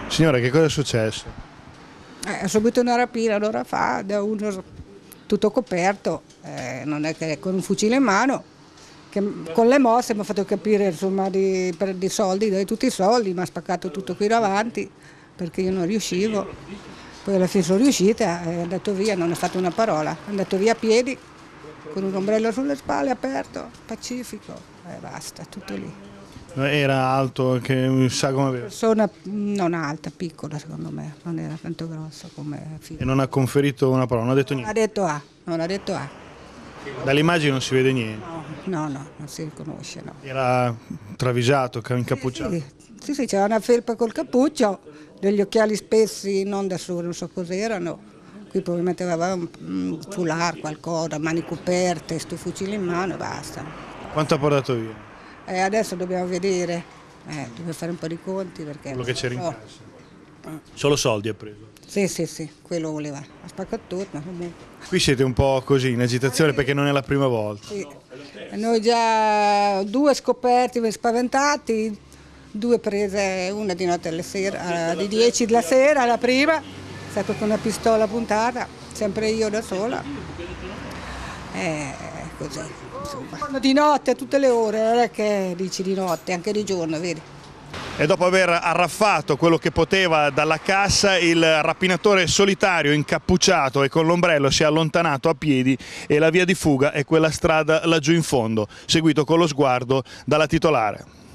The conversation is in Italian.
Signora, che cosa è successo? Subito una rapina un'ora fa, da uno tutto coperto, non è che con un fucile in mano, che con le mosse mi ha fatto capire insomma di soldi, di tutti i soldi, mi ha spaccato tutto qui davanti perché io non riuscivo. Poi alla fine sono riuscita e è andato via, non è stata una parola, è andato via a piedi con un ombrello sulle spalle aperto, pacifico e basta, tutto lì. Era alto, che sa come aveva. Persona non alta, piccola secondo me, non era tanto grossa come E non ha conferito una parola, non ha detto non ha niente. detto A, non ha detto A. Dalle immagini non si vede niente. No, non si riconosce, no. Era travisato, incappucciato. Sì, c'era una felpa col cappuccio, degli occhiali spessi, non da sole, non so cos'erano. Qui probabilmente aveva un foulard, qualcosa, mani coperte, sto fucile in mano e basta. Quanto ha portato via? Adesso dobbiamo vedere, dobbiamo fare un po' di conti perché... Quello che c'era in no. casa. Solo soldi ha preso. Sì, quello voleva. Ha spaccato tutto, ma comunque. Qui siete un po' così, in agitazione perché non è la prima volta. Sì. E noi già 2 scoperti, spaventati, 2 prese, una di notte alla sera, di 10 della sera, la prima, è stata con una pistola puntata, sempre io da sola. Così, insomma. Di notte a tutte le ore, non è che dici di notte, anche di giorno, vedi. E dopo aver arraffato quello che poteva dalla cassa, il rapinatore solitario, incappucciato e con l'ombrello si è allontanato a piedi e la via di fuga è quella strada laggiù in fondo, seguito con lo sguardo dalla titolare.